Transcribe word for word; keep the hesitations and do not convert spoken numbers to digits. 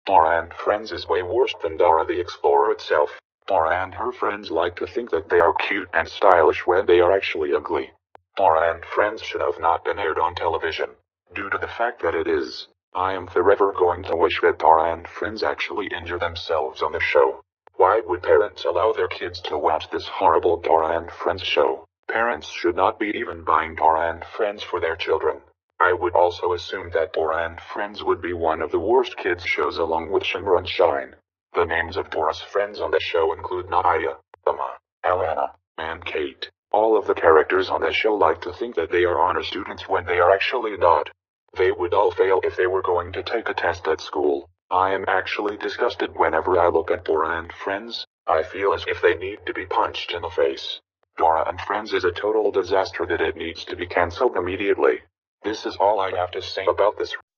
Dora and Friends is way worse than Dora the Explorer itself. Dora and her friends like to think that they are cute and stylish when they are actually ugly. Dora and Friends should have not been aired on television. Due to the fact that it is, I am forever going to wish that Dora and Friends actually injure themselves on the show. Why would parents allow their kids to watch this horrible Dora and Friends show? Parents should not be even buying Dora and Friends for their children. I would also assume that Dora and Friends would be one of the worst kids shows along with Shimmer and Shine. The names of Dora's friends on the show include Naya, Emma, Alana, and Kate. All of the characters on the show like to think that they are honor students when they are actually not. They would all fail if they were going to take a test at school. I am actually disgusted whenever I look at Dora and Friends. I feel as if they need to be punched in the face. Dora and Friends is a total disaster that it needs to be cancelled immediately. This is all I have to say about this.